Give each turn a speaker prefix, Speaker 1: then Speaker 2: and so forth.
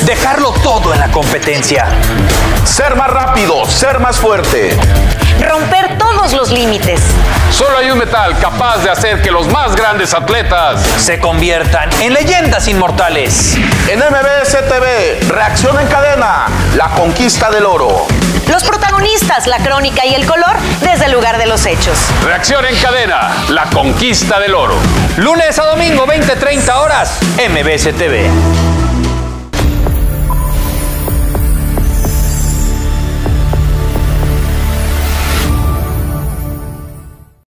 Speaker 1: dejarlo todo en la competencia.
Speaker 2: Ser más rápido, ser más fuerte.
Speaker 3: Romper todos los límites.
Speaker 4: Solo hay un metal capaz de hacer que los más grandes atletas
Speaker 1: se conviertan en leyendas inmortales.
Speaker 2: En MBS TV, Reacción en Cadena, la conquista del oro.
Speaker 3: Los protagonistas, la crónica y el color desde el lugar de los hechos.
Speaker 4: Reacción en Cadena, la conquista del oro.
Speaker 1: Lunes a domingo, 20-30 horas, MBS TV.